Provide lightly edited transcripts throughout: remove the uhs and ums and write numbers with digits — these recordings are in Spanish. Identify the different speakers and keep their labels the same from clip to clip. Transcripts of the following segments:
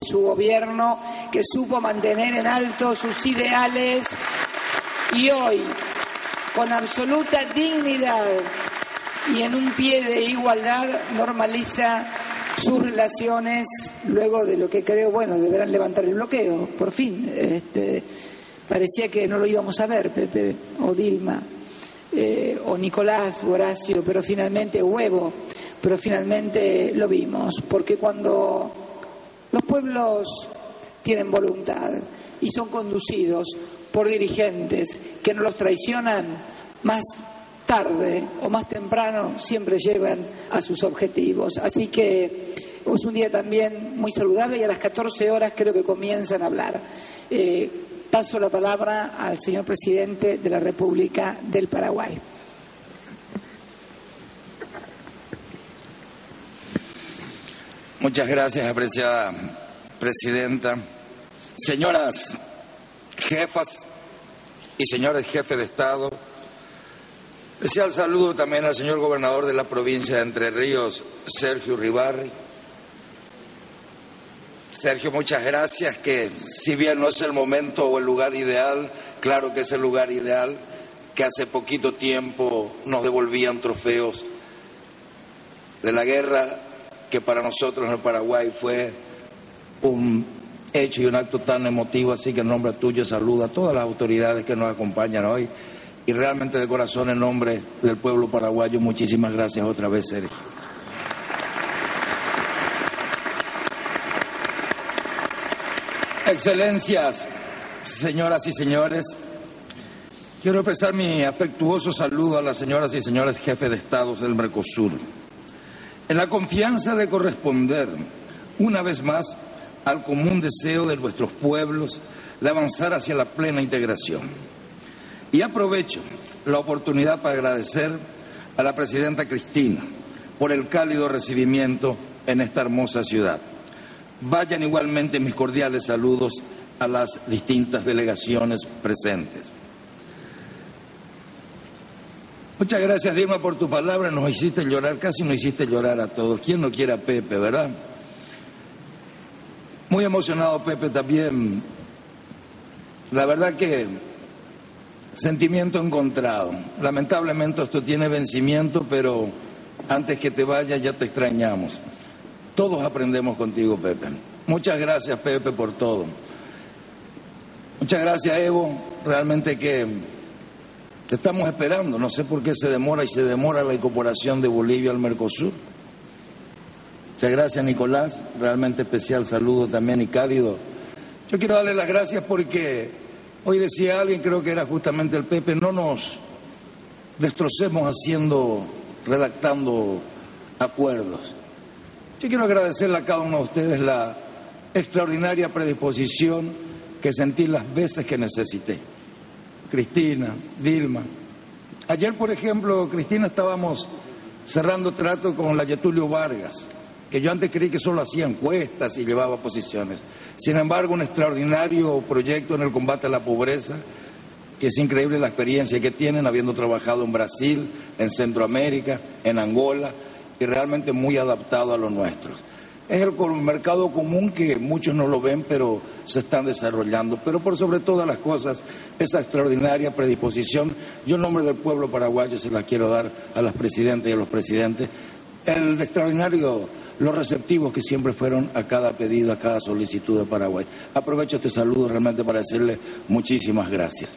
Speaker 1: su gobierno, que supo mantener en alto sus ideales y hoy, con absoluta dignidad y en un pie de igualdad, normaliza sus relaciones luego de lo que creo, deberán levantar el bloqueo, por fin. Parecía que no lo íbamos a ver, Pepe o Dilma, o Nicolás, o Horacio, pero finalmente lo vimos, porque cuando los pueblos tienen voluntad y son conducidos por dirigentes que no los traicionan, más tarde o más temprano siempre llegan a sus objetivos. Así que es un día también muy saludable y a las 14 horas creo que comienzan a hablar. Paso la palabra al señor presidente de la República del Paraguay.
Speaker 2: Muchas gracias, apreciada presidenta. Señoras jefas y señores jefes de Estado, especial saludo también al señor gobernador de la provincia de Entre Ríos, Sergio Uribarri. Sergio, muchas gracias, que si bien no es el momento o el lugar ideal, claro que es el lugar ideal, que hace poquito tiempo nos devolvían trofeos de la guerra, que para nosotros en el Paraguay fue un hecho y un acto tan emotivo, así que en nombre tuyo saludo a todas las autoridades que nos acompañan hoy y realmente de corazón en nombre del pueblo paraguayo, muchísimas gracias otra vez, Sergio. Excelencias, señoras y señores, quiero expresar mi afectuoso saludo a las señoras y señores jefes de Estados del Mercosur, en la confianza de corresponder una vez más al común deseo de nuestros pueblos de avanzar hacia la plena integración. Y aprovecho la oportunidad para agradecer a la presidenta Cristina por el cálido recibimiento en esta hermosa ciudad. Vayan igualmente mis cordiales saludos a las distintas delegaciones presentes. Muchas gracias, Dilma, por tu palabra. Nos hiciste llorar, casi nos hiciste llorar a todos. ¿Quién no quiere a Pepe, verdad? Muy emocionado, Pepe, también. La verdad que sentimiento encontrado. Lamentablemente esto tiene vencimiento, pero antes que te vayas ya te extrañamos. Todos aprendemos contigo, Pepe. Muchas gracias, Pepe, por todo. Muchas gracias, Evo. Realmente que te estamos esperando. No sé por qué se demora la incorporación de Bolivia al Mercosur. Muchas gracias, Nicolás. Realmente especial saludo también y cálido. Yo quiero darle las gracias porque hoy decía alguien, creo que era justamente el Pepe, no nos destrocemos redactando acuerdos. Yo quiero agradecerle a cada uno de ustedes la extraordinaria predisposición que sentí las veces que necesité. Cristina, Dilma. Ayer, por ejemplo, Cristina, estábamos cerrando trato con la Getulio Vargas, que yo antes creí que solo hacía encuestas y llevaba posiciones. Sin embargo, un extraordinario proyecto en el combate a la pobreza, que es increíble la experiencia que tienen, habiendo trabajado en Brasil, en Centroamérica, en Angola, y realmente muy adaptado a lo nuestro. Es el mercado común que muchos no lo ven, pero se están desarrollando. Pero por sobre todas las cosas, esa extraordinaria predisposición, yo en nombre del pueblo paraguayo se la quiero dar a las presidentas y a los presidentes, el extraordinario, los receptivos que siempre fueron a cada pedido, a cada solicitud de Paraguay. Aprovecho este saludo realmente para decirle muchísimas gracias.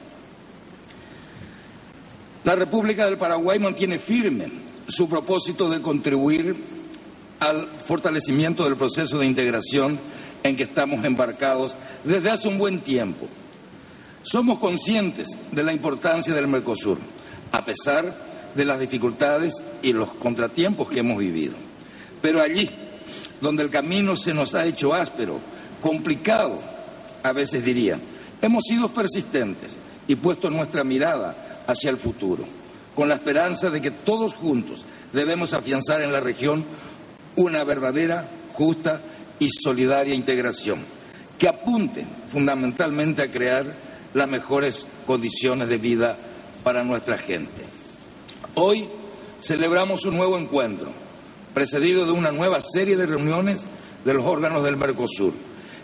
Speaker 2: La República del Paraguay mantiene firme su propósito de contribuir al fortalecimiento del proceso de integración en que estamos embarcados desde hace un buen tiempo. Somos conscientes de la importancia del Mercosur, a pesar de las dificultades y los contratiempos que hemos vivido. Pero allí, donde el camino se nos ha hecho áspero, complicado, a veces diría, hemos sido persistentes y puesto nuestra mirada hacia el futuro, con la esperanza de que todos juntos debemos afianzar en la región una verdadera, justa y solidaria integración, que apunte fundamentalmente a crear las mejores condiciones de vida para nuestra gente. Hoy celebramos un nuevo encuentro, precedido de una nueva serie de reuniones de los órganos del Mercosur,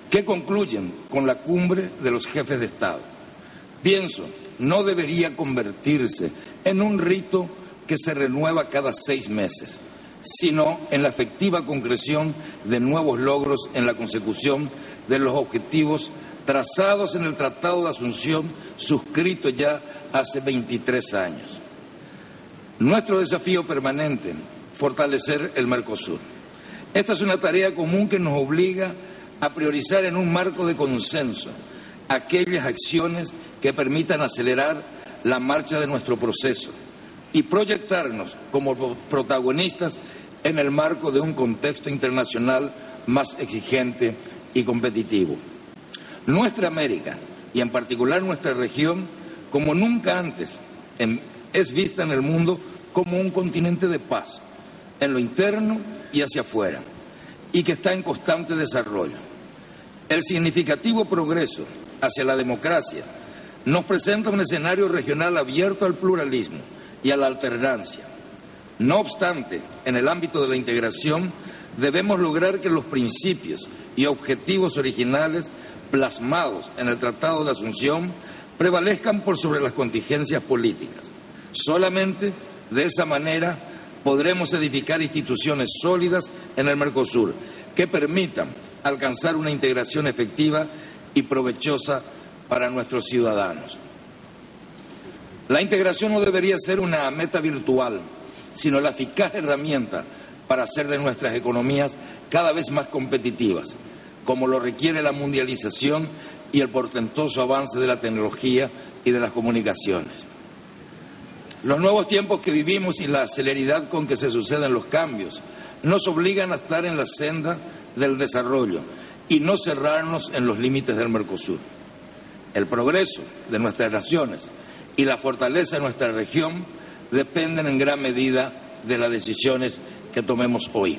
Speaker 2: que concluyen con la cumbre de los jefes de Estado. Pienso, no debería convertirse en un rito que se renueva cada 6 meses, sino en la efectiva concreción de nuevos logros en la consecución de los objetivos trazados en el Tratado de Asunción, suscrito ya hace 23 años. Nuestro desafío permanente, fortalecer el Mercosur. Esta es una tarea común que nos obliga a priorizar en un marco de consenso aquellas acciones que permitan acelerar la marcha de nuestro proceso y proyectarnos como protagonistas en el marco de un contexto internacional más exigente y competitivo. Nuestra América, y en particular nuestra región, como nunca antes, es vista en el mundo como un continente de paz, en lo interno y hacia afuera, y que está en constante desarrollo. El significativo progreso hacia la democracia nos presenta un escenario regional abierto al pluralismo y a la alternancia. No obstante, en el ámbito de la integración debemos lograr que los principios y objetivos originales plasmados en el Tratado de Asunción prevalezcan por sobre las contingencias políticas. Solamente de esa manera podremos edificar instituciones sólidas en el Mercosur que permitan alcanzar una integración efectiva y provechosa para nuestros ciudadanos. La integración no debería ser una meta virtual, sino la eficaz herramienta para hacer de nuestras economías cada vez más competitivas, como lo requiere la mundialización y el portentoso avance de la tecnología y de las comunicaciones. Los nuevos tiempos que vivimos y la celeridad con que se suceden los cambios nos obligan a estar en la senda del desarrollo y no cerrarnos en los límites del Mercosur. El progreso de nuestras naciones y la fortaleza de nuestra región dependen en gran medida de las decisiones que tomemos hoy.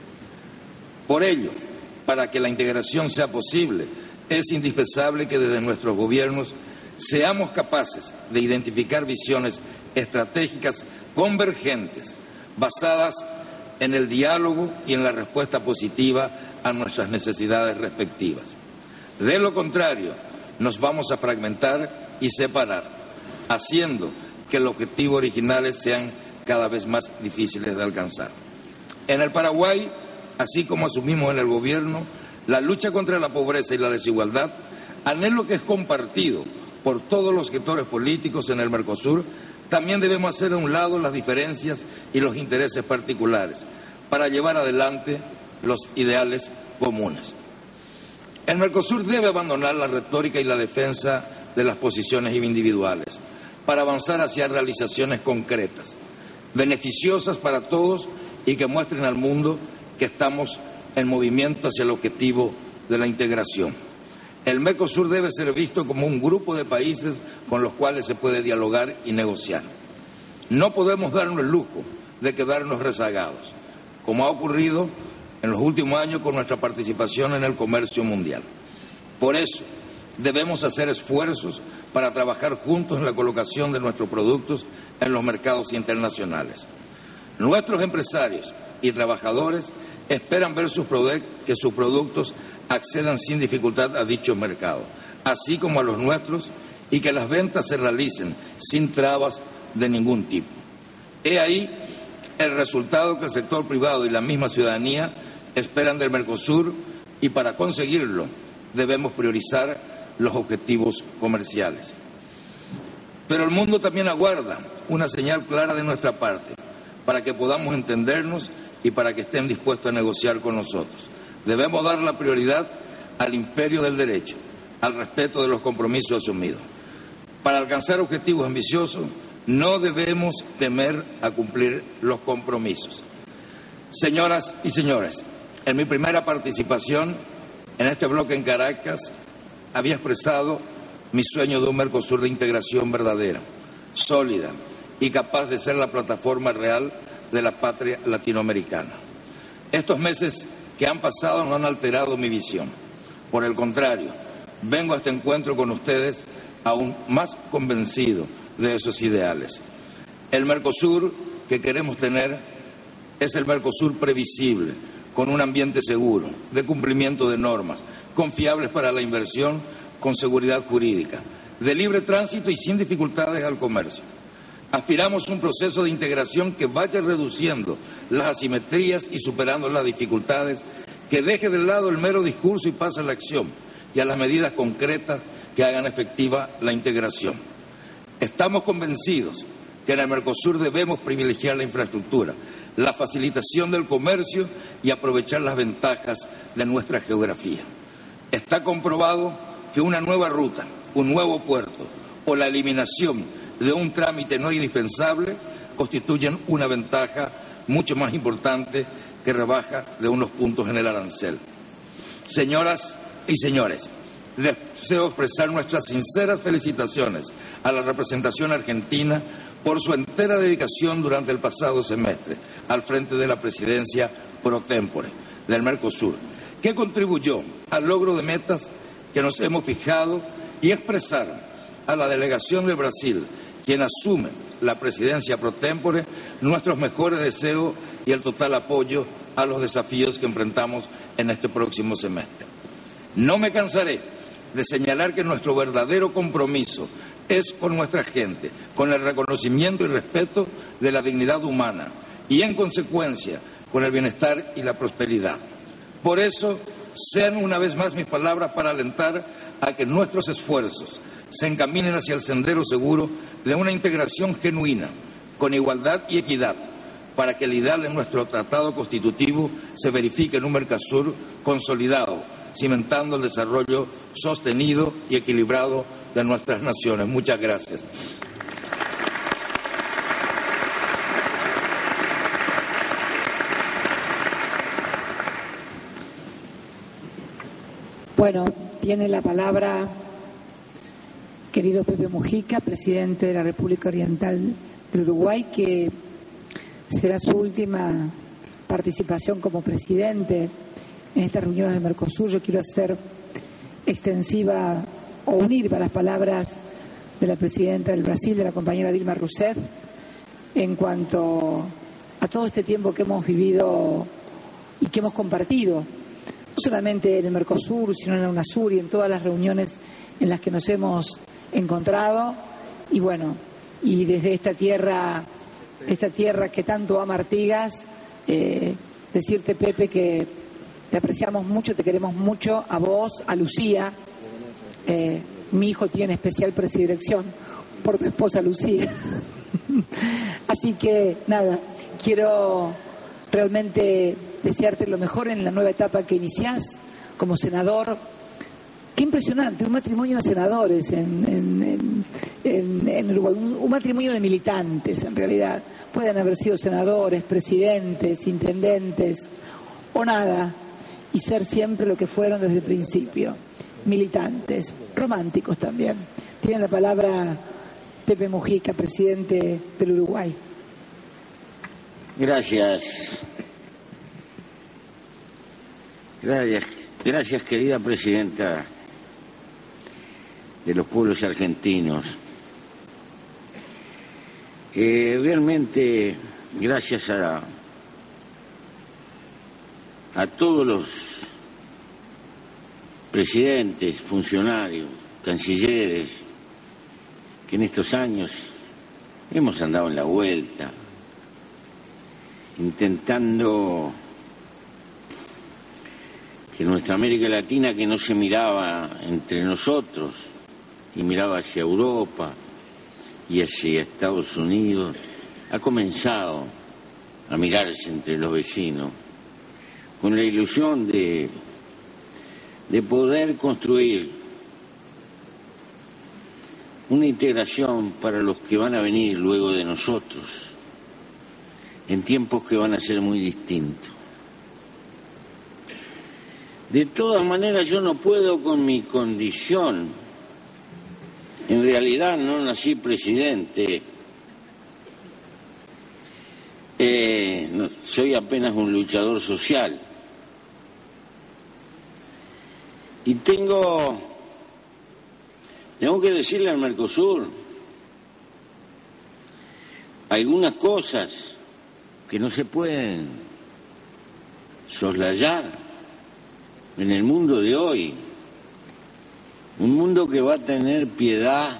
Speaker 2: Por ello, para que la integración sea posible, es indispensable que desde nuestros gobiernos seamos capaces de identificar visiones estratégicas convergentes, basadas en el diálogo y en la respuesta positiva a nuestras necesidades respectivas. De lo contrario, nos vamos a fragmentar y separar, haciendo que los objetivos originales sean cada vez más difíciles de alcanzar. En el Paraguay, así como asumimos en el gobierno, la lucha contra la pobreza y la desigualdad, anhelo que es compartido por todos los sectores políticos en el Mercosur, también debemos hacer a un lado las diferencias y los intereses particulares para llevar adelante los ideales comunes. El Mercosur debe abandonar la retórica y la defensa de las posiciones individuales para avanzar hacia realizaciones concretas, beneficiosas para todos y que muestren al mundo que estamos en movimiento hacia el objetivo de la integración. El Mercosur debe ser visto como un grupo de países con los cuales se puede dialogar y negociar. No podemos darnos el lujo de quedarnos rezagados, como ha ocurrido en los últimos años con nuestra participación en el comercio mundial. Por eso, debemos hacer esfuerzos para trabajar juntos en la colocación de nuestros productos en los mercados internacionales. Nuestros empresarios y trabajadores esperan ver que sus productos accedan sin dificultad a dichos mercados, así como a los nuestros, y que las ventas se realicen sin trabas de ningún tipo. He ahí el resultado que el sector privado y la misma ciudadanía esperan del Mercosur, y para conseguirlo debemos priorizar los objetivos comerciales. Pero el mundo también aguarda una señal clara de nuestra parte para que podamos entendernos y para que estén dispuestos a negociar con nosotros. Debemos dar la prioridad al imperio del derecho, al respeto de los compromisos asumidos. Para alcanzar objetivos ambiciosos, no debemos temer a cumplir los compromisos. Señoras y señores, en mi primera participación en este bloque en Caracas, había expresado mi sueño de un Mercosur de integración verdadera, sólida y capaz de ser la plataforma real de la patria latinoamericana. Estos meses que han pasado no han alterado mi visión. Por el contrario, vengo a este encuentro con ustedes aún más convencido de esos ideales. El Mercosur que queremos tener es el Mercosur previsible, con un ambiente seguro, de cumplimiento de normas, confiables para la inversión, con seguridad jurídica, de libre tránsito y sin dificultades al comercio. Aspiramos a un proceso de integración que vaya reduciendo las asimetrías y superando las dificultades, que deje de lado el mero discurso y pase a la acción y a las medidas concretas que hagan efectiva la integración. Estamos convencidos que en el Mercosur debemos privilegiar la infraestructura, la facilitación del comercio y aprovechar las ventajas de nuestra geografía. Está comprobado que una nueva ruta, un nuevo puerto o la eliminación de un trámite no indispensable constituyen una ventaja mucho más importante que rebaja de unos puntos en el arancel. Señoras y señores, deseo expresar nuestras sinceras felicitaciones a la representación argentina por su entera dedicación durante el pasado semestre al frente de la presidencia pro tempore del Mercosur, que contribuyó al logro de metas que nos hemos fijado, y expresar a la delegación de Brasil, quien asume la presidencia pro tempore, nuestros mejores deseos y el total apoyo a los desafíos que enfrentamos en este próximo semestre. No me cansaré de señalar que nuestro verdadero compromiso es con nuestra gente, con el reconocimiento y respeto de la dignidad humana y, en consecuencia, con el bienestar y la prosperidad. Por eso, sean una vez más mis palabras para alentar a que nuestros esfuerzos se encaminen hacia el sendero seguro de una integración genuina, con igualdad y equidad, para que el ideal de nuestro tratado constitutivo se verifique en un Mercosur consolidado, cimentando el desarrollo sostenido y equilibrado de nuestras naciones. Muchas gracias.
Speaker 1: Bueno, tiene la palabra querido Pepe Mujica, presidente de la República Oriental del Uruguay, que será su última participación como presidente en estas reuniones de Mercosur. Yo quiero hacer extensiva o unir a las palabras de la presidenta del Brasil, de la compañera Dilma Rousseff, en cuanto a todo este tiempo que hemos vivido y que hemos compartido, no solamente en el Mercosur, sino en la UNASUR y en todas las reuniones en las que nos hemos encontrado. Y bueno, y desde esta tierra que tanto ama Artigas, decirte, Pepe, que te apreciamos mucho, te queremos mucho, a vos, a Lucía. Mi hijo tiene especial predilección por tu esposa Lucía. Así que nada, quiero realmente desearte lo mejor en la nueva etapa que iniciás como senador. Qué impresionante, un matrimonio de senadores en Uruguay, un matrimonio de militantes en realidad. Pueden haber sido senadores, presidentes, intendentes o nada, y ser siempre lo que fueron desde el principio, militantes, románticos también. Tiene la palabra Pepe Mujica, presidente del Uruguay.
Speaker 3: Gracias. Gracias, querida presidenta de los pueblos argentinos. Realmente, gracias a todos los presidentes, funcionarios, cancilleres, que en estos años hemos andado en la vuelta, intentando que nuestra América Latina, que no se miraba entre nosotros y miraba hacia Europa y hacia Estados Unidos, ha comenzado a mirarse entre los vecinos con la ilusión de poder construir una integración para los que van a venir luego de nosotros, en tiempos que van a ser muy distintos. De todas maneras, yo no puedo con mi condición. En realidad no nací presidente. Soy apenas un luchador social. Y tengo que decirle al Mercosur algunas cosas que no se pueden soslayar en el mundo de hoy. Un mundo que va a tener piedad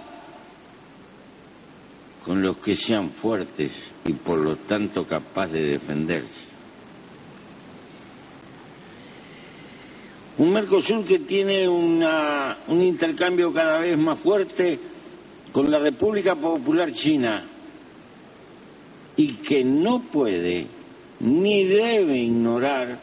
Speaker 3: con los que sean fuertes y por lo tanto capaz de defenderse. Un Mercosur que tiene un intercambio cada vez más fuerte con la República Popular China y que no puede ni debe ignorar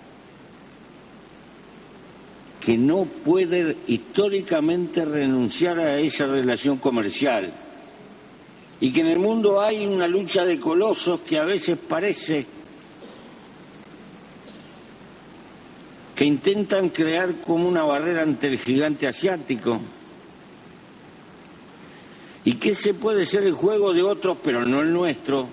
Speaker 3: que no puede históricamente renunciar a esa relación comercial y que en el mundo hay una lucha de colosos que a veces parece que intentan crear como una barrera ante el gigante asiático y que ese puede ser el juego de otros pero no el nuestro,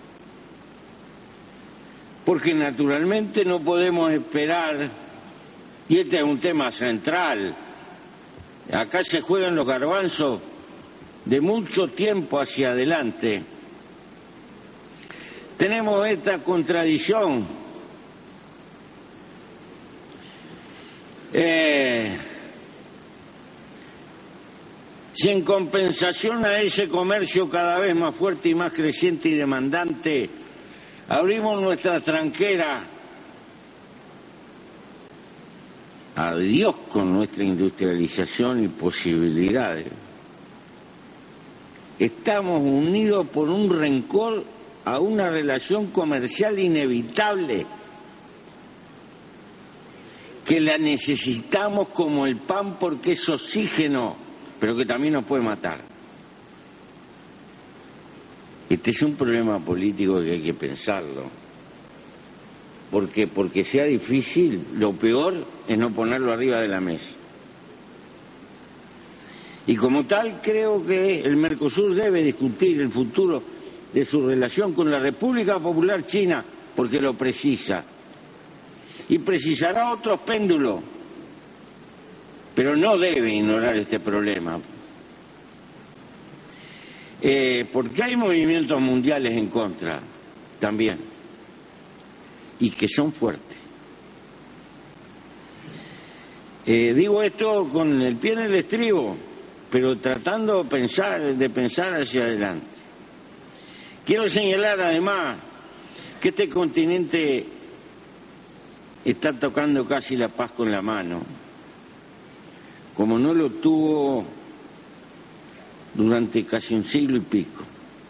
Speaker 3: porque naturalmente no podemos esperar, y este es un tema central, acá se juegan los garbanzos de mucho tiempo hacia adelante. Tenemos esta contradicción. Si en compensación a ese comercio cada vez más fuerte y más creciente y demandante, abrimos nuestra tranquera, adiós con nuestra industrialización y posibilidades. Estamos unidos por un rencor a una relación comercial inevitable, que la necesitamos como el pan porque es oxígeno, pero que también nos puede matar. Este es un problema político que hay que pensarlo. Porque sea difícil, lo peor es no ponerlo arriba de la mesa. Y como tal, creo que el Mercosur debe discutir el futuro de su relación con la República Popular China, porque lo precisa. Y precisará otros péndulos, pero no debe ignorar este problema. Porque hay movimientos mundiales en contra también, y que son fuertes. Digo esto con el pie en el estribo, pero tratando de pensar hacia adelante. Quiero señalar además que este continente está tocando casi la paz con la mano, como no lo tuvo durante casi un siglo y pico,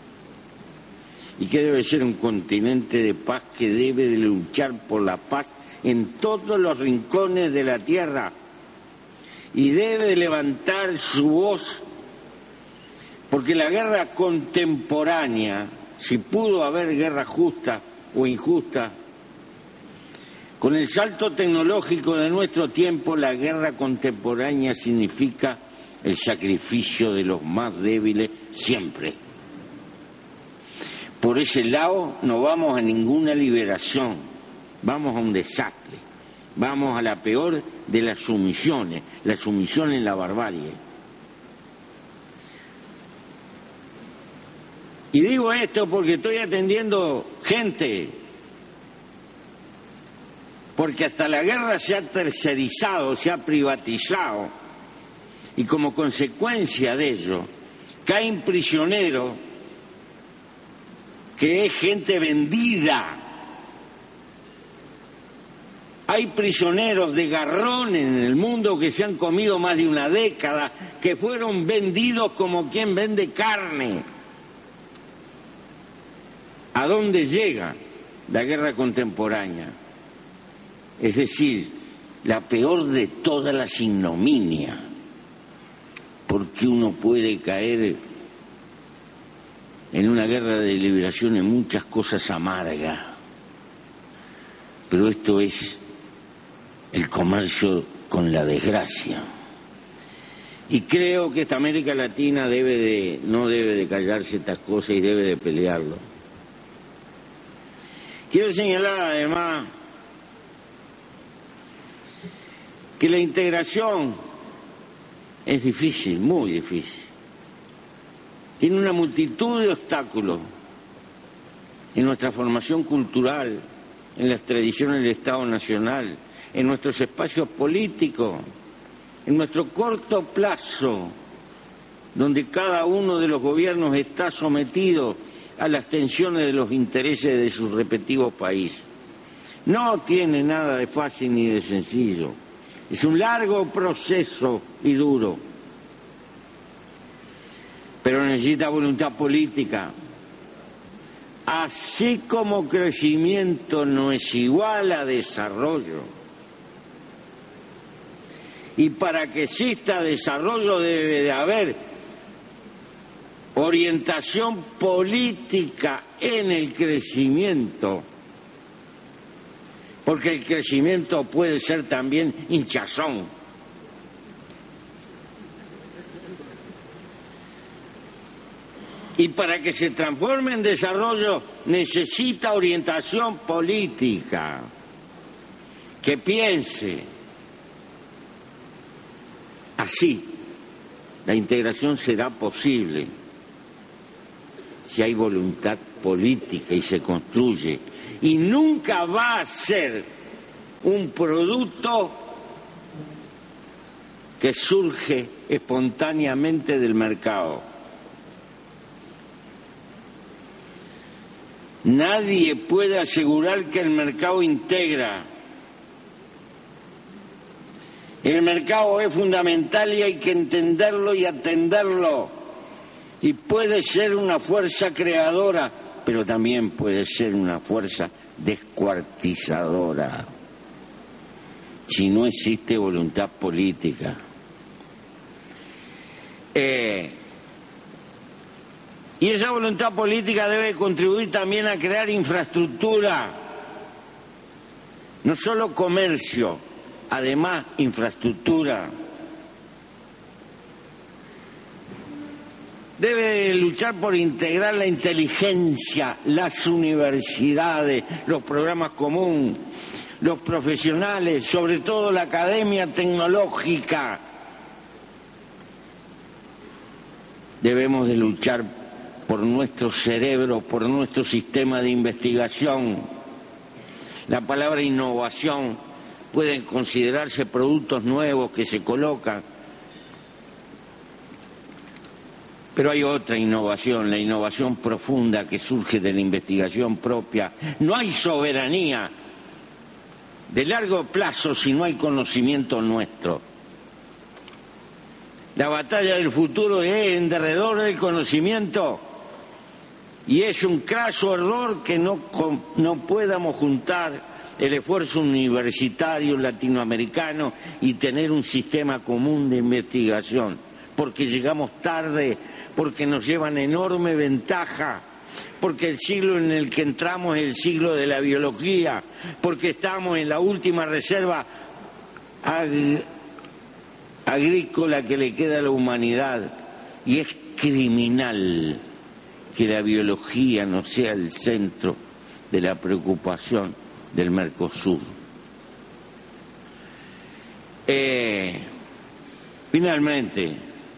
Speaker 3: y que debe ser un continente de paz que debe de luchar por la paz en todos los rincones de la tierra y debe de levantar su voz, porque la guerra contemporánea, si pudo haber guerra justa o injusta, con el salto tecnológico de nuestro tiempo, la guerra contemporánea significa el sacrificio de los más débiles siempre. Por ese lado no vamos a ninguna liberación, vamos a un desastre, vamos a la peor de las sumisiones, la sumisión en la barbarie. Y digo esto porque estoy atendiendo gente, porque hasta la guerra se ha tercerizado, se ha privatizado, y como consecuencia de ello caen prisioneros, que es gente vendida. Hay prisioneros de garrón en el mundo que se han comido más de una década, que fueron vendidos como quien vende carne. ¿A dónde llega la guerra contemporánea? Es decir, la peor de todas las ignominias, porque uno puede caer en una guerra de liberación en muchas cosas amargas, pero esto es el comercio con la desgracia. Y creo que esta América Latina no debe de callarse estas cosas y debe de pelearlo. Quiero señalar además que la integración es difícil, muy difícil. Tiene una multitud de obstáculos en nuestra formación cultural, en las tradiciones del Estado Nacional, en nuestros espacios políticos, en nuestro corto plazo, donde cada uno de los gobiernos está sometido a las tensiones de los intereses de sus respectivos países. No tiene nada de fácil ni de sencillo. Es un largo proceso y duro, pero necesita voluntad política. Así como crecimiento no es igual a desarrollo, y para que exista desarrollo debe de haber orientación política en el crecimiento, porque el crecimiento puede ser también hinchazón. Y para que se transforme en desarrollo necesita orientación política que piense. Así, la integración será posible si hay voluntad política y se construye. Y nunca va a ser un producto que surge espontáneamente del mercado. Nadie puede asegurar que el mercado integra. El mercado es fundamental y hay que entenderlo y atenderlo. Y puede ser una fuerza creadora, pero también puede ser una fuerza descuartizadora, si no existe voluntad política. Y esa voluntad política debe contribuir también a crear infraestructura, no solo comercio, además infraestructura. Debe luchar por integrar la inteligencia, las universidades, los programas comunes, los profesionales, sobre todo la academia tecnológica. Debemos de luchar por nuestro cerebro, por nuestro sistema de investigación. La palabra innovación pueden considerarse productos nuevos que se colocan. Pero hay otra innovación, la innovación profunda que surge de la investigación propia. No hay soberanía de largo plazo si no hay conocimiento nuestro. La batalla del futuro es en derredor del conocimiento y es un craso error que no podamos juntar el esfuerzo universitario latinoamericano y tener un sistema común de investigación, porque llegamos tarde, porque nos llevan enorme ventaja, porque el siglo en el que entramos es el siglo de la biología, porque estamos en la última reserva agrícola que le queda a la humanidad, y es criminal que la biología no sea el centro de la preocupación del Mercosur. Finalmente,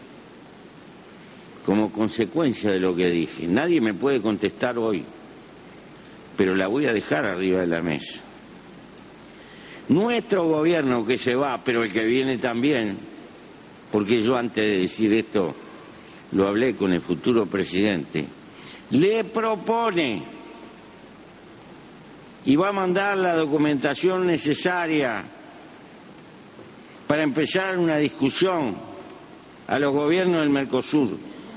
Speaker 3: como consecuencia de lo que dije, nadie me puede contestar hoy, pero la voy a dejar arriba de la mesa. Nuestro gobierno que se va, pero el que viene también, porque yo antes de decir esto lo hablé con el futuro presidente, le propone y va a mandar la documentación necesaria para empezar una discusión a los gobiernos del Mercosur,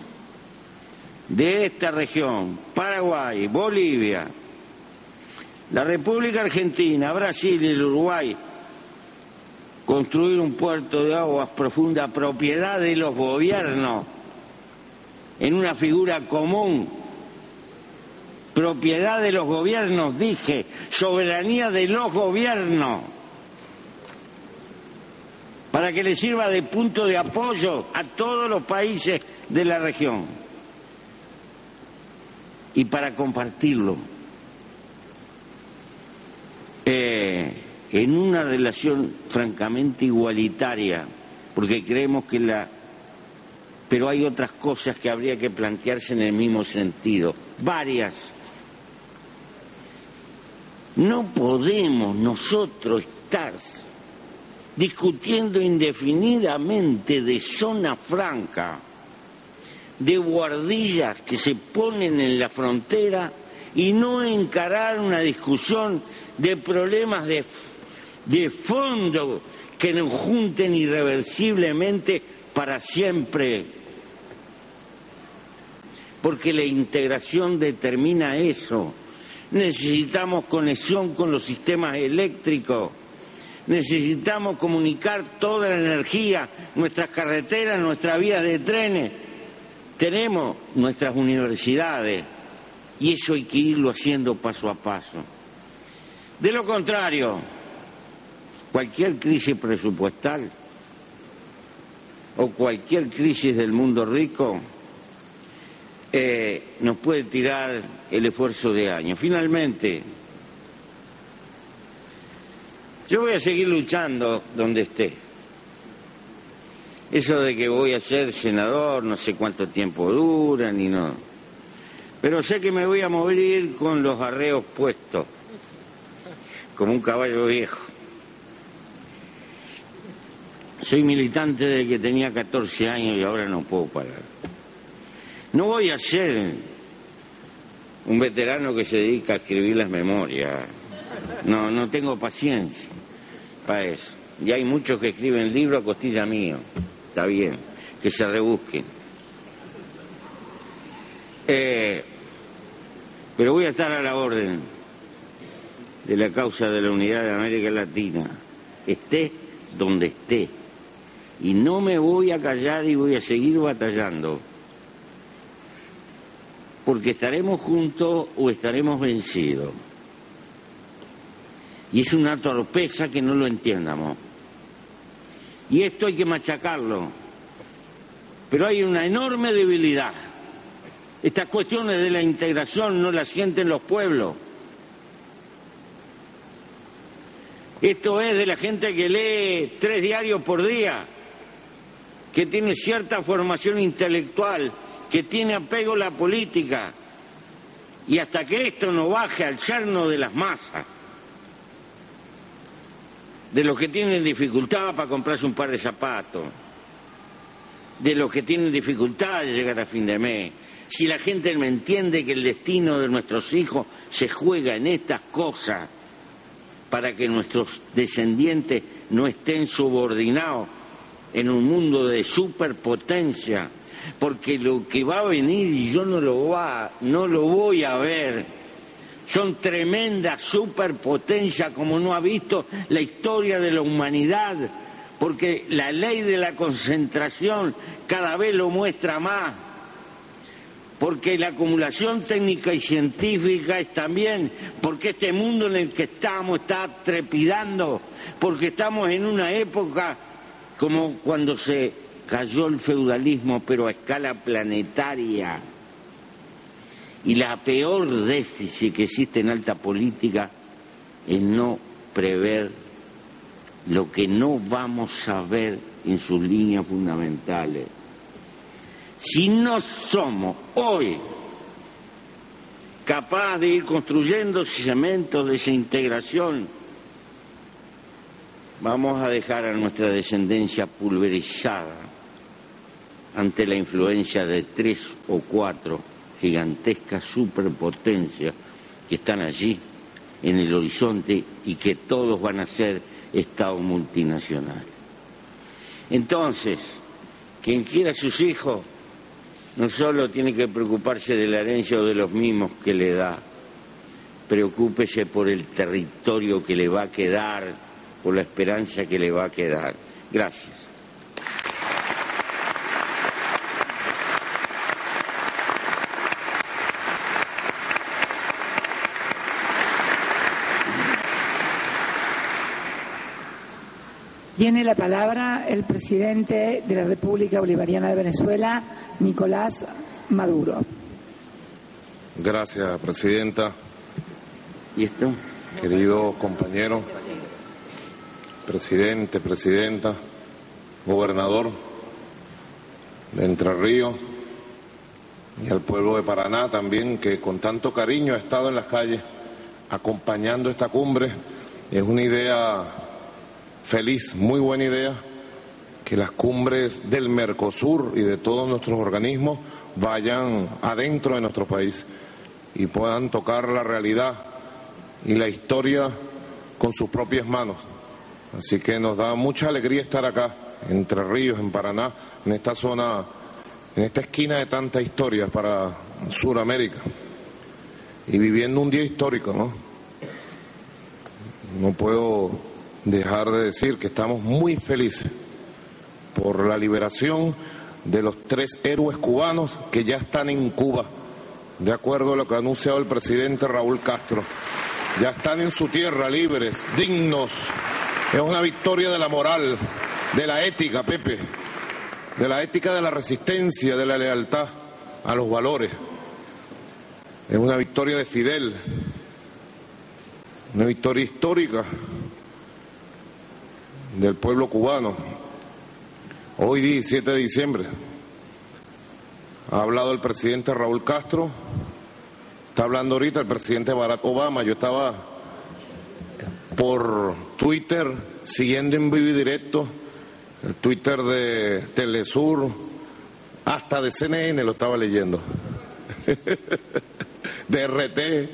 Speaker 3: de esta región, Paraguay, Bolivia, la República Argentina, Brasil y el Uruguay, construir un puerto de aguas profundas, propiedad de los gobiernos, en una figura común, propiedad de los gobiernos, dije, soberanía de los gobiernos, para que le sirva de punto de apoyo a todos los países de la región. Y para compartirlo en una relación francamente igualitaria, porque creemos que pero hay otras cosas que habría que plantearse en el mismo sentido, varias. No podemos nosotros estar discutiendo indefinidamente de zona franca, de guardillas que se ponen en la frontera y no encarar una discusión de problemas de fondo que nos junten irreversiblemente para siempre. Porque la integración determina eso. Necesitamos conexión con los sistemas eléctricos, necesitamos comunicar toda la energía, nuestras carreteras, nuestras vías de trenes. Tenemos nuestras universidades y eso hay que irlo haciendo paso a paso. De lo contrario, cualquier crisis presupuestal o cualquier crisis del mundo rico nos puede tirar el esfuerzo de años. Finalmente, yo voy a seguir luchando donde esté. Eso de que voy a ser senador, no sé cuánto tiempo dura, ni no. Pero sé que me voy a morir con los arreos puestos, como un caballo viejo. Soy militante desde que tenía 14 años y ahora no puedo parar. No voy a ser un veterano que se dedica a escribir las memorias. No tengo paciencia para eso. Y hay muchos que escriben libros a costilla mío. Está bien, que se rebusquen. Pero voy a estar a la orden de la causa de la unidad de América Latina, esté donde esté. Y no me voy a callar y voy a seguir batallando. Porque estaremos juntos o estaremos vencidos. Y es una torpeza que no lo entiendamos. Y esto hay que machacarlo. Pero hay una enorme debilidad. Estas cuestiones de la integración no las sienten los pueblos. Esto es de la gente que lee 3 diarios por día, que tiene cierta formación intelectual, que tiene apego a la política. Y hasta que esto no baje al yerno de las masas, de los que tienen dificultad para comprarse un par de zapatos, de los que tienen dificultad de llegar a fin de mes, si la gente no entiende que el destino de nuestros hijos se juega en estas cosas para que nuestros descendientes no estén subordinados en un mundo de superpotencia, porque lo que va a venir y yo no lo voy a ver, son tremendas superpotencias como no ha visto la historia de la humanidad, porque la ley de la concentración cada vez lo muestra más, porque la acumulación técnica y científica es también, porque este mundo en el que estamos está trepidando, porque estamos en una época como cuando se cayó el feudalismo, pero a escala planetaria. Y la peor déficit que existe en alta política es no prever lo que no vamos a ver en sus líneas fundamentales. Si no somos hoy capaces de ir construyendo cementos de esa integración, vamos a dejar a nuestra descendencia pulverizada ante la influencia de 3 o 4 gigantescas superpotencias que están allí en el horizonte y que todos van a ser estados multinacionales. Entonces, quien quiera a sus hijos no solo tiene que preocuparse de la herencia o de los mimos que le da, preocúpese por el territorio que le va a quedar, por la esperanza que le va a quedar. Gracias.
Speaker 1: Tiene la palabra el presidente de la República Bolivariana de Venezuela, Nicolás Maduro.
Speaker 4: Gracias, presidenta.
Speaker 3: ¿Y esto?
Speaker 4: Queridos compañeros, presidente, presidenta, gobernador de Entre Ríos y al pueblo de Paraná también, que con tanto cariño ha estado en las calles acompañando esta cumbre. Es una idea feliz, muy buena idea que las cumbres del Mercosur y de todos nuestros organismos vayan adentro de nuestro país y puedan tocar la realidad y la historia con sus propias manos. Así que nos da mucha alegría estar acá, en Entre Ríos, en Paraná, en esta zona, en esta esquina de tanta historia para Sudamérica. Y viviendo un día histórico, ¿no? No puedo dejar de decir que estamos muy felices por la liberación de los 3 héroes cubanos que ya están en Cuba, de acuerdo a lo que ha anunciado el presidente Raúl Castro. Ya están en su tierra, libres, dignos. Es una victoria de la moral, de la ética, Pepe, de la ética de la resistencia, de la lealtad a los valores. Es una victoria de Fidel, una victoria histórica del pueblo cubano. Hoy, 17 de diciembre, ha hablado el presidente Raúl Castro, está hablando ahorita el presidente Barack Obama. Yo estaba por Twitter siguiendo en vivo y directo el Twitter de Telesur, hasta de CNN lo estaba leyendo, de RT,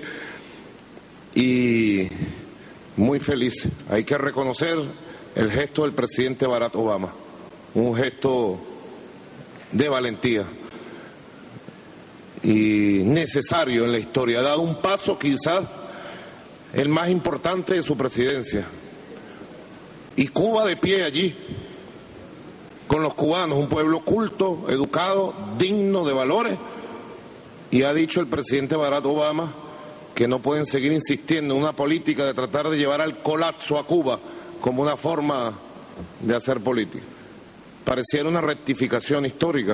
Speaker 4: y muy feliz. Hay que reconocer el gesto del presidente Barack Obama, un gesto de valentía y necesario en la historia. Ha dado un paso quizás el más importante de su presidencia. Y Cuba de pie allí, con los cubanos, un pueblo culto, educado, digno de valores. Y ha dicho el presidente Barack Obama que no pueden seguir insistiendo en una política de tratar de llevar al colapso a Cuba como una forma de hacer política. Pareciera una rectificación histórica,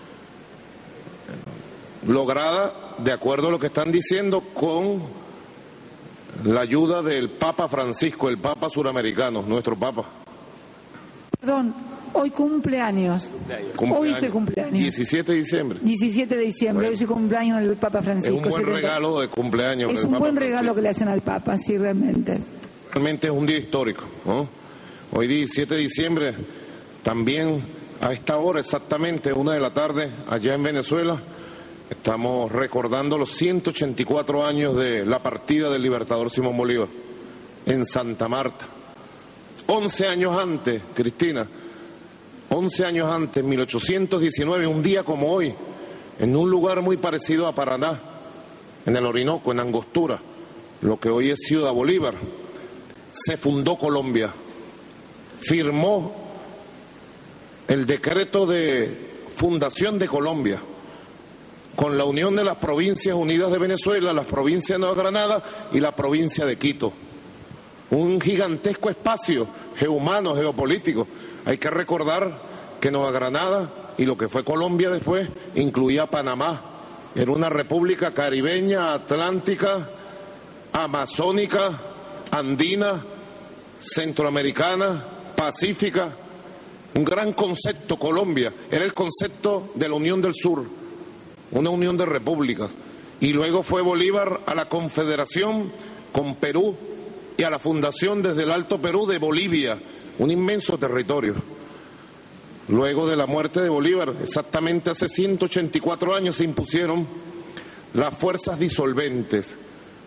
Speaker 4: lograda de acuerdo a lo que están diciendo con la ayuda del Papa Francisco, el Papa suramericano, nuestro Papa.
Speaker 1: Perdón, hoy cumpleaños. Hoy es el cumpleaños.
Speaker 4: 17 de diciembre.
Speaker 1: 17 de diciembre, bueno, hoy es el cumpleaños del Papa Francisco.
Speaker 4: Es un buen regalo de cumpleaños.
Speaker 1: Es un buen regalo que le hacen al Papa, sí, realmente.
Speaker 4: Realmente es un día histórico, ¿no? Hoy, 17 de diciembre, también a esta hora, exactamente 1 de la tarde, allá en Venezuela, estamos recordando los 184 años de la partida del libertador Simón Bolívar en Santa Marta. 11 años antes, Cristina, 11 años antes, 1819, un día como hoy, en un lugar muy parecido a Paraná, en el Orinoco, en Angostura, lo que hoy es Ciudad Bolívar, se fundó Colombia. Firmó el decreto de fundación de Colombia, con la unión de las Provincias Unidas de Venezuela, las provincias de Nueva Granada y la provincia de Quito. Un gigantesco espacio geohumano, geopolítico. Hay que recordar que Nueva Granada y lo que fue Colombia después incluía Panamá. Era una república caribeña, atlántica, amazónica, andina, centroamericana, pacífica. Un gran concepto, Colombia. Era el concepto de la Unión del Sur, una unión de repúblicas. Y luego fue Bolívar a la confederación con Perú y a la fundación desde el Alto Perú de Bolivia, un inmenso territorio. Luego de la muerte de Bolívar, exactamente hace 184 años, se impusieron las fuerzas disolventes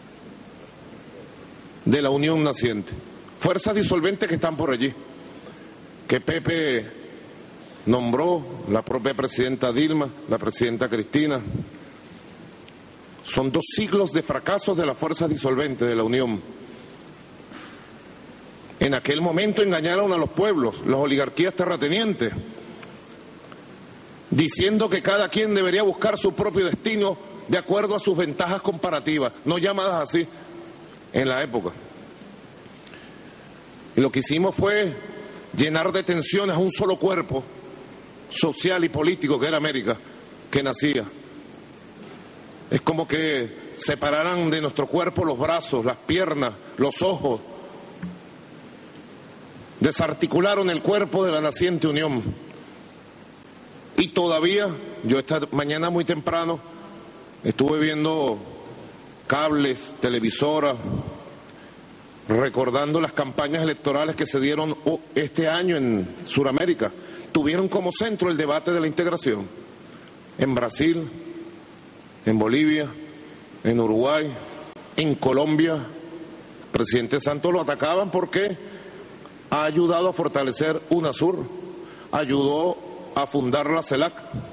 Speaker 4: de la Unión naciente. Fuerzas disolventes que están por allí, que Pepe nombró, la propia presidenta Dilma, la presidenta Cristina. Son 2 siglos de fracasos de las fuerzas disolventes de la Unión. En aquel momento engañaron a los pueblos, las oligarquías terratenientes, diciendo que cada quien debería buscar su propio destino de acuerdo a sus ventajas comparativas, no llamadas así en la época. Y lo que hicimos fue llenar de tensiones a un solo cuerpo social y político que era América, que nacía. Es como que separaran de nuestro cuerpo los brazos, las piernas, los ojos. Desarticularon el cuerpo de la naciente unión. Y todavía, yo esta mañana muy temprano estuve viendo cables, televisoras, recordando las campañas electorales que se dieron este año en Sudamérica, tuvieron como centro el debate de la integración. En Brasil, en Bolivia, en Uruguay, en Colombia, el presidente Santos lo atacaban porque ha ayudado a fortalecer UNASUR, ayudó a fundar la CELAC.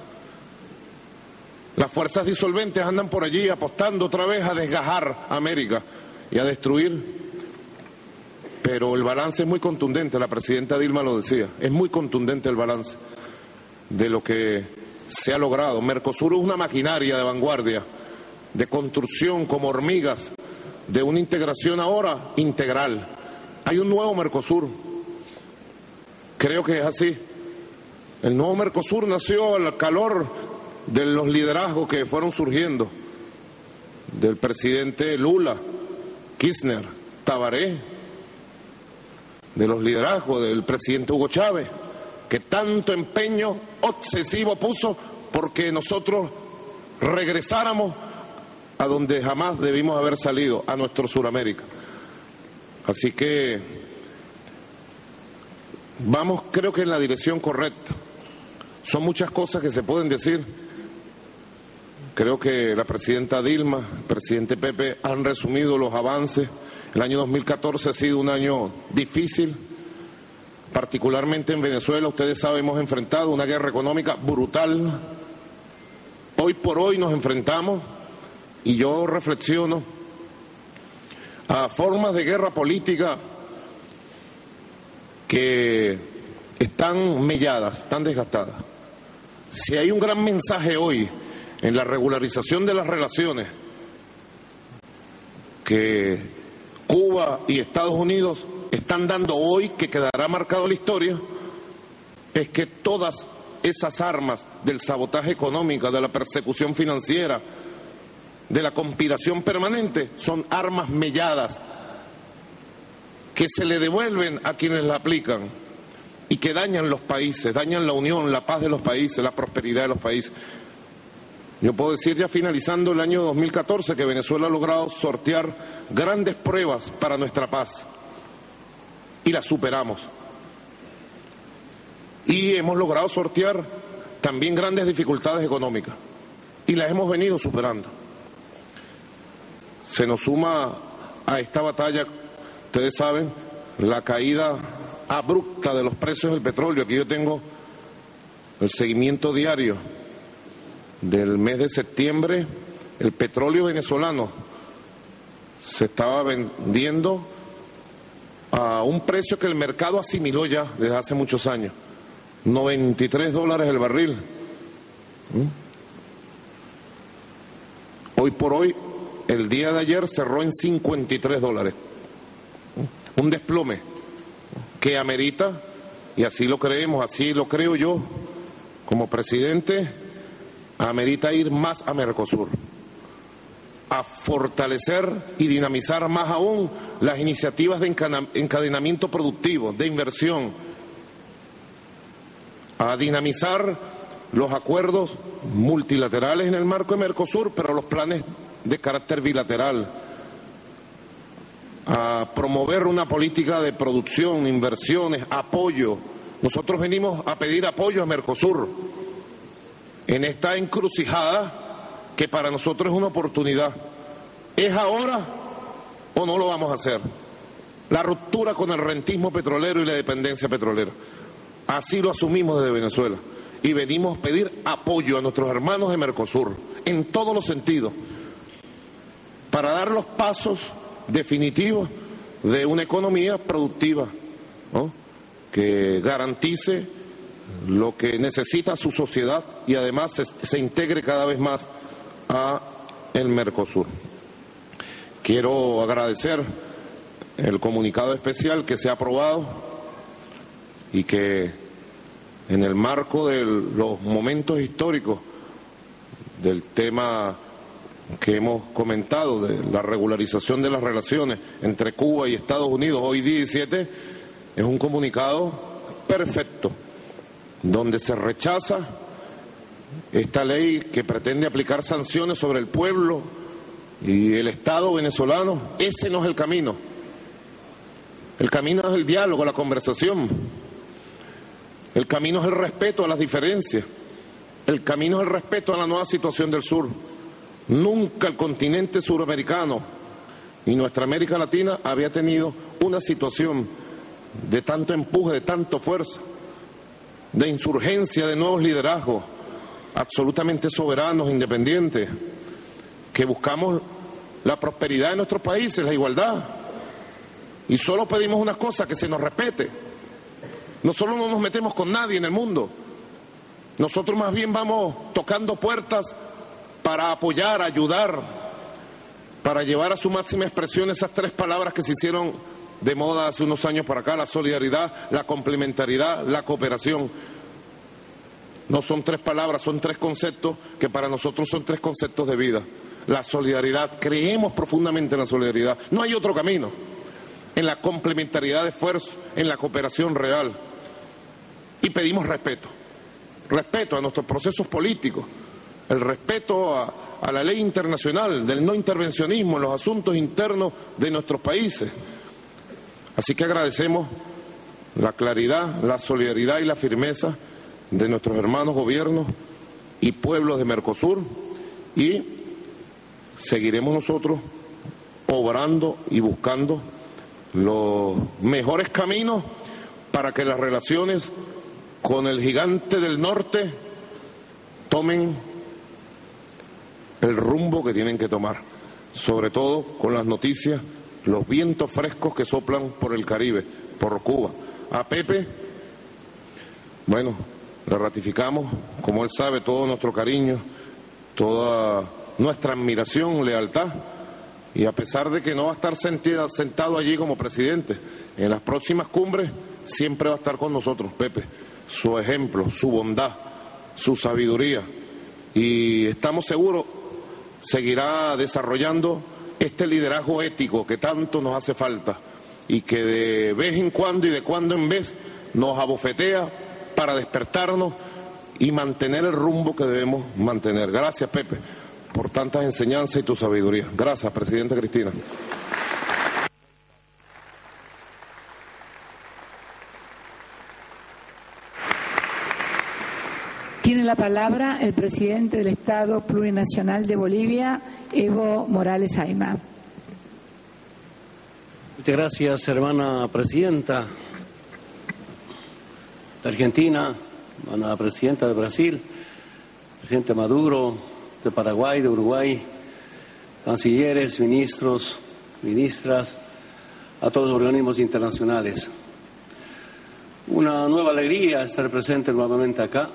Speaker 4: Las fuerzas disolventes andan por allí apostando otra vez a desgajar a América y a destruir. Pero el balance es muy contundente, la presidenta Dilma lo decía, es muy contundente el balance de lo que se ha logrado. Mercosur es una maquinaria de vanguardia, de construcción como hormigas, de una integración ahora integral. Hay un nuevo Mercosur, creo que es así. El nuevo Mercosur nació al calor de los liderazgos que fueron surgiendo, del presidente Lula, Kirchner, Tabaré, de los liderazgos del presidente Hugo Chávez, que tanto empeño obsesivo puso porque nosotros regresáramos a donde jamás debimos haber salido, a nuestro Sudamérica. Así que vamos, creo que en la dirección correcta. Son muchas cosas que se pueden decir. Creo que la presidenta Dilma, el presidente Pepe han resumido los avances. El año 2014 ha sido un año difícil, particularmente en Venezuela. Ustedes saben, hemos enfrentado una guerra económica brutal. Hoy por hoy nos enfrentamos, y yo reflexiono, a formas de guerra política que están melladas, están desgastadas. Si hay un gran mensaje hoy en la regularización de las relaciones que Cuba y Estados Unidos están dando hoy, que quedará marcado en la historia, es que todas esas armas del sabotaje económico, de la persecución financiera, de la conspiración permanente, son armas melladas que se le devuelven a quienes la aplican y que dañan los países, dañan la unión, la paz de los países, la prosperidad de los países. Yo puedo decir, ya finalizando el año 2014, que Venezuela ha logrado sortear grandes pruebas para nuestra paz y las superamos. Y hemos logrado sortear también grandes dificultades económicas y las hemos venido superando. Se nos suma a esta batalla, ustedes saben, la caída abrupta de los precios del petróleo. Aquí yo tengo el seguimiento diario del mes de septiembre. El petróleo venezolano se estaba vendiendo a un precio que el mercado asimiló ya desde hace muchos años, $93 el barril. Hoy por hoy, el día de ayer cerró en $53. Un desplome que amerita, y así lo creemos, así lo creo yo como presidente, amerita ir más a Mercosur, a fortalecer y dinamizar más aún las iniciativas de encadenamiento productivo, de inversión, a dinamizar los acuerdos multilaterales en el marco de Mercosur, pero los planes de carácter bilateral, a promover una política de producción, inversiones, apoyo. Nosotros venimos a pedir apoyo a Mercosur en esta encrucijada que para nosotros es una oportunidad. ¿Es ahora o no lo vamos a hacer? La ruptura con el rentismo petrolero y la dependencia petrolera. Así lo asumimos desde Venezuela y venimos a pedir apoyo a nuestros hermanos de Mercosur en todos los sentidos para dar los pasos definitivos de una economía productiva, ¿no?, que garantice lo que necesita su sociedad y además se integre cada vez más a el Mercosur. Quiero agradecer el comunicado especial que se ha aprobado y que en el marco de los momentos históricos del tema que hemos comentado, de la regularización de las relaciones entre Cuba y Estados Unidos, hoy 17, es un comunicado perfecto, donde se rechaza esta ley que pretende aplicar sanciones sobre el pueblo y el Estado venezolano. Ese no es el camino. El camino es el diálogo, la conversación. El camino es el respeto a las diferencias. El camino es el respeto a la nueva situación del sur. Nunca el continente suramericano y nuestra América Latina había tenido una situación de tanto empuje, de tanto fuerza, de insurgencia, de nuevos liderazgos, absolutamente soberanos, independientes, que buscamos la prosperidad de nuestros países, la igualdad. Y solo pedimos una cosa, que se nos respete. Nosotros no nos metemos con nadie en el mundo. Nosotros más bien vamos tocando puertas para apoyar, ayudar, para llevar a su máxima expresión esas tres palabras que se hicieron de moda hace unos años para acá: la solidaridad, la complementariedad, la cooperación. No son tres palabras, son tres conceptos que para nosotros son tres conceptos de vida. La solidaridad, creemos profundamente en la solidaridad. No hay otro camino. En la complementariedad de esfuerzo, en la cooperación real. Y pedimos respeto. Respeto a nuestros procesos políticos, el respeto a la ley internacional, del no intervencionismo en los asuntos internos de nuestros países. Así que agradecemos la claridad, la solidaridad y la firmeza de nuestros hermanos gobiernos y pueblos de Mercosur, y seguiremos nosotros obrando y buscando los mejores caminos para que las relaciones con el gigante del norte tomen el rumbo que tienen que tomar, sobre todo con las noticias, los vientos frescos que soplan por el Caribe, por Cuba. A Pepe, bueno, le ratificamos, como él sabe, todo nuestro cariño, toda nuestra admiración, lealtad, y a pesar de que no va a estar sentado allí como presidente, en las próximas cumbres siempre va a estar con nosotros, Pepe. Su ejemplo, su bondad, su sabiduría, y estamos seguros seguirá desarrollando este liderazgo ético que tanto nos hace falta y que de vez en cuando y de cuando en vez nos abofetea para despertarnos y mantener el rumbo que debemos mantener. Gracias, Pepe, por tantas enseñanzas y tu sabiduría. Gracias, Presidenta Cristina.
Speaker 1: Tiene la palabra el presidente del Estado Plurinacional de Bolivia, Evo Morales Ayma.
Speaker 5: Muchas gracias, hermana presidenta de Argentina, hermana presidenta de Brasil, presidente Maduro, de Paraguay, de Uruguay, cancilleres, ministros, ministras, a todos los organismos internacionales. Una nueva alegría estar presente nuevamente acá.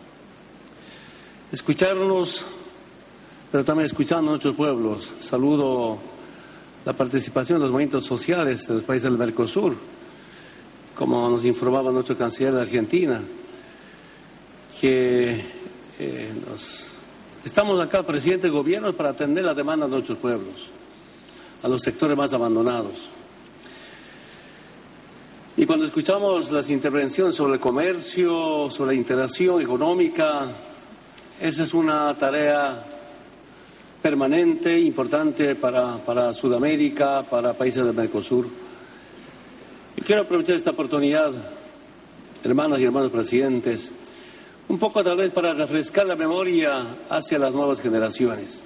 Speaker 5: Escucharnos, pero también escuchando a nuestros pueblos. Saludo la participación de los movimientos sociales de los países del Mercosur, como nos informaba nuestro canciller de Argentina, que estamos acá, presidente del gobierno, para atender las demandas de nuestros pueblos, a los sectores más abandonados. Y cuando escuchamos las intervenciones sobre el comercio, sobre la integración económica, esa es una tarea permanente, importante para Sudamérica, para países del Mercosur. Y quiero aprovechar esta oportunidad, hermanas y hermanos presidentes, un poco tal vez para refrescar la memoria hacia las nuevas generaciones.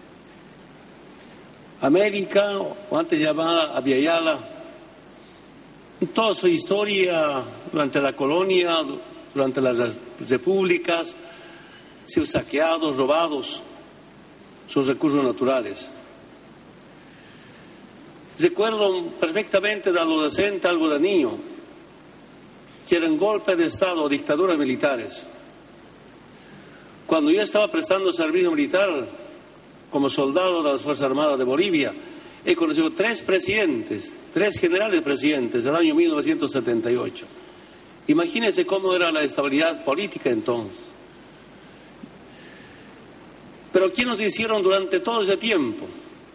Speaker 5: América, o antes llamada Abya-Yala, en toda su historia, durante la colonia, durante las repúblicas, sido saqueados, robados sus recursos naturales. Recuerdo perfectamente de adolescente, algo de niño, que eran golpes de Estado, dictaduras militares. Cuando yo estaba prestando servicio militar como soldado de las Fuerzas Armadas de Bolivia, he conocido tres generales presidentes del año 1978. Imagínense cómo era la estabilidad política entonces. Pero ¿qué nos hicieron durante todo ese tiempo?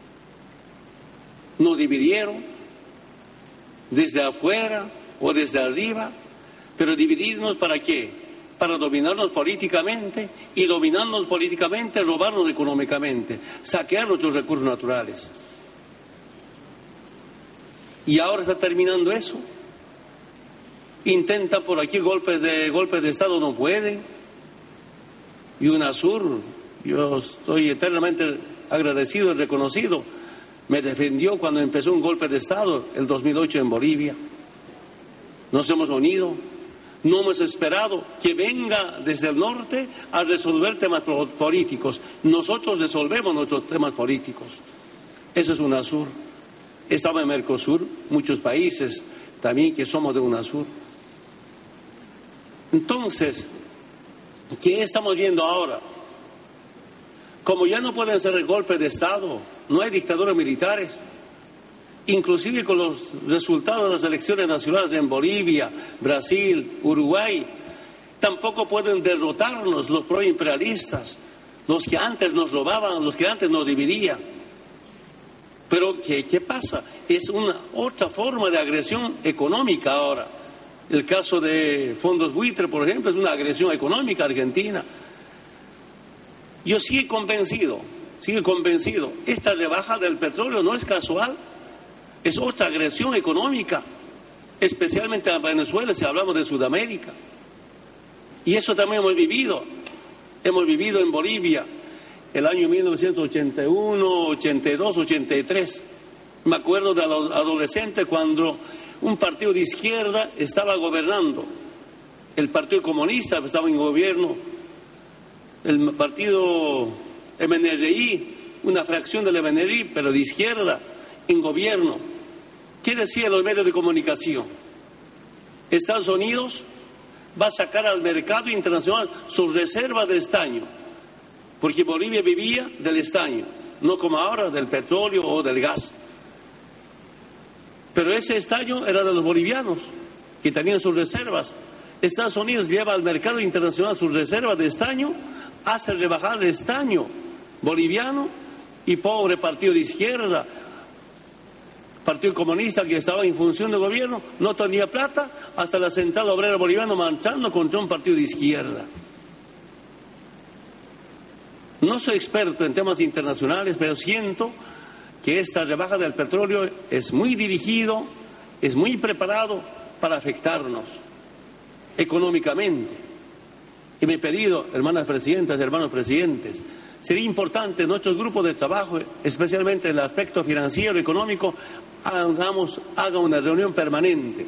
Speaker 5: Nos dividieron desde afuera o desde arriba, pero dividirnos ¿para qué? Para dominarnos políticamente, y dominarnos políticamente, robarnos económicamente, saquear nuestros recursos naturales. Y ahora está terminando eso. Intenta por aquí golpes de Estado, no pueden. Y UNASUR, yo estoy eternamente agradecido y reconocido, me defendió cuando empezó un golpe de Estado el 2008 en Bolivia. Nos hemos unido, no hemos esperado que venga desde el norte a resolver temas políticos. Nosotros resolvemos nuestros temas políticos. Eso es UNASUR. Estaba en Mercosur, muchos países también que somos de UNASUR. Entonces, ¿qué estamos viendo ahora? Como ya no pueden ser golpes de Estado, no hay dictaduras militares, inclusive con los resultados de las elecciones nacionales en Bolivia, Brasil, Uruguay, tampoco pueden derrotarnos los proimperialistas, los que antes nos robaban, los que antes nos dividían. Pero ¿qué pasa? Es una otra forma de agresión económica ahora. El caso de fondos buitre, por ejemplo, es una agresión económica argentina. Yo sigo convencido, esta rebaja del petróleo no es casual, es otra agresión económica, especialmente a Venezuela si hablamos de Sudamérica. Y eso también hemos vivido en Bolivia. El año 1981, 82, 83. Me acuerdo de los adolescentes cuando un partido de izquierda estaba gobernando. El Partido Comunista estaba en gobierno. El partido MNRI, una fracción del MNRI, pero de izquierda, en gobierno. ¿Qué decían los medios de comunicación? Estados Unidos va a sacar al mercado internacional sus reservas de estaño. Porque Bolivia vivía del estaño, no como ahora del petróleo o del gas. Pero ese estaño era de los bolivianos, que tenían sus reservas. Estados Unidos lleva al mercado internacional sus reservas de estaño, hace rebajar el estaño boliviano y pobre partido de izquierda, Partido Comunista que estaba en función de gobierno, no tenía plata, hasta la Central Obrera Boliviana marchando contra un partido de izquierda. No soy experto en temas internacionales, pero siento que esta rebaja del petróleo es muy dirigido, es muy preparado para afectarnos económicamente. Y me he pedido, hermanas presidentas, hermanos presidentes, sería importante en nuestros grupos de trabajo, especialmente en el aspecto financiero, económico, haga una reunión permanente.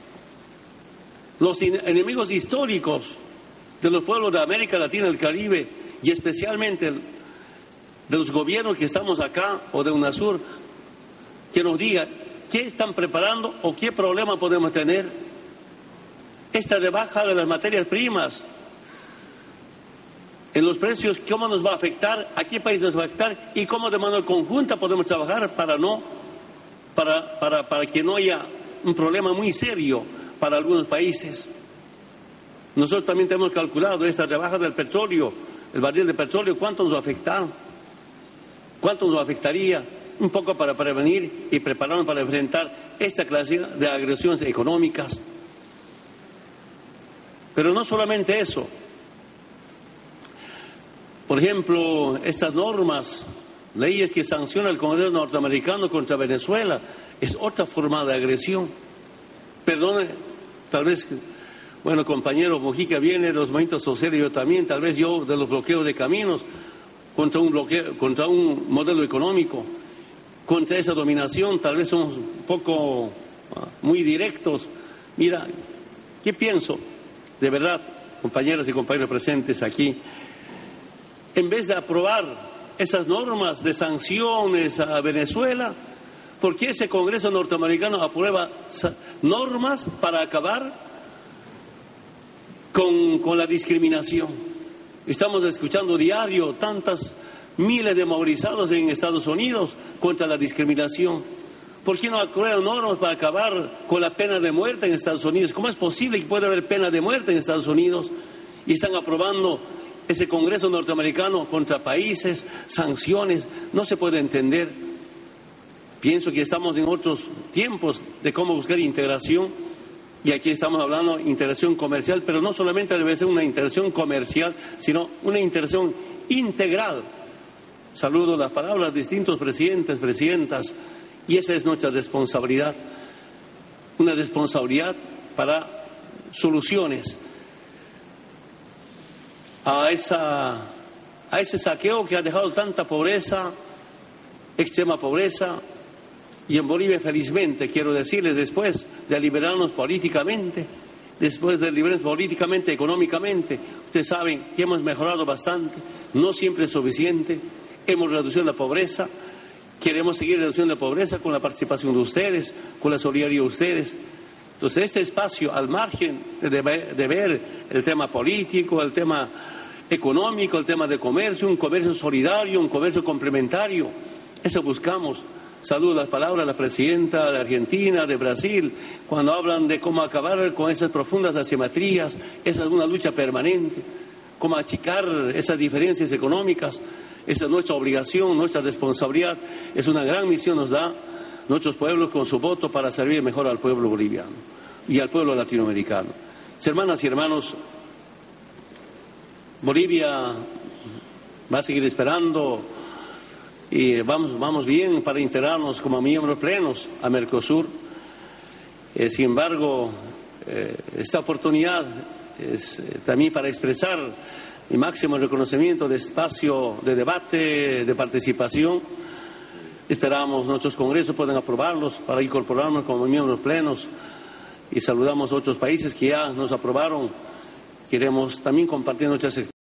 Speaker 5: Los enemigos históricos de los pueblos de América Latina y el Caribe, y especialmente de los gobiernos que estamos acá o de UNASUR, que nos diga qué están preparando o qué problema podemos tener. Esta rebaja de las materias primas en los precios, ¿cómo nos va a afectar? ¿A qué país nos va a afectar? ¿Y cómo de manera conjunta podemos trabajar para que no haya un problema muy serio para algunos países? Nosotros también tenemos calculado esta rebaja del petróleo, el barril de petróleo, ¿cuánto nos va a afectar? ¿Cuánto nos afectaría? Un poco para prevenir y prepararnos para enfrentar esta clase de agresiones económicas. Pero no solamente eso. Por ejemplo, estas normas, leyes que sanciona el Congreso norteamericano contra Venezuela, es otra forma de agresión. Perdone, tal vez, bueno, compañero Mojica viene de los movimientos sociales, yo también, tal vez yo de los bloqueos de caminos, contra un modelo económico, contra esa dominación, tal vez somos un poco muy directos. Mira, ¿qué pienso? De verdad, compañeras y compañeros presentes aquí, en vez de aprobar esas normas de sanciones a Venezuela, ¿por qué ese Congreso norteamericano aprueba normas para acabar con la discriminación? Estamos escuchando diario tantas miles de movilizados en Estados Unidos contra la discriminación. ¿Por qué no aprueban normas para acabar con la pena de muerte en Estados Unidos? ¿Cómo es posible que pueda haber pena de muerte en Estados Unidos? Y están aprobando ese Congreso norteamericano contra países, sanciones, no se puede entender. Pienso que estamos en otros tiempos de cómo buscar integración, y aquí estamos hablando de integración comercial, pero no solamente debe ser una integración comercial, sino una integración integral. Saludo las palabras de distintos presidentes, presidentas, y esa es nuestra responsabilidad. una responsabilidad para soluciones a ese saqueo que ha dejado tanta pobreza, extrema pobreza. Y en Bolivia, felizmente, quiero decirles, después de liberarnos políticamente, económicamente, ustedes saben que hemos mejorado bastante, no siempre es suficiente, hemos reducido la pobreza, queremos seguir reduciendo la pobreza con la participación de ustedes, con la solidaridad de ustedes. Entonces, este espacio, al margen de ver el tema político, el tema económico, el tema de comercio, un comercio solidario, un comercio complementario, eso buscamos. Saludo las palabras de la presidenta de Argentina, de Brasil, cuando hablan de cómo acabar con esas profundas asimetrías. Esa es una lucha permanente, cómo achicar esas diferencias económicas. Esa es nuestra obligación, nuestra responsabilidad. Es una gran misión nos da nuestros pueblos con su voto para servir mejor al pueblo boliviano y al pueblo latinoamericano. Hermanas y hermanos, Bolivia va a seguir esperando y vamos bien para integrarnos como miembros plenos a Mercosur. Sin embargo, esta oportunidad es también para expresar mi máximo reconocimiento de espacio de debate, de participación. Esperamos nuestros congresos puedan aprobarlos para incorporarnos como miembros plenos y saludamos a otros países que ya nos aprobaron. Queremos también compartir nuestras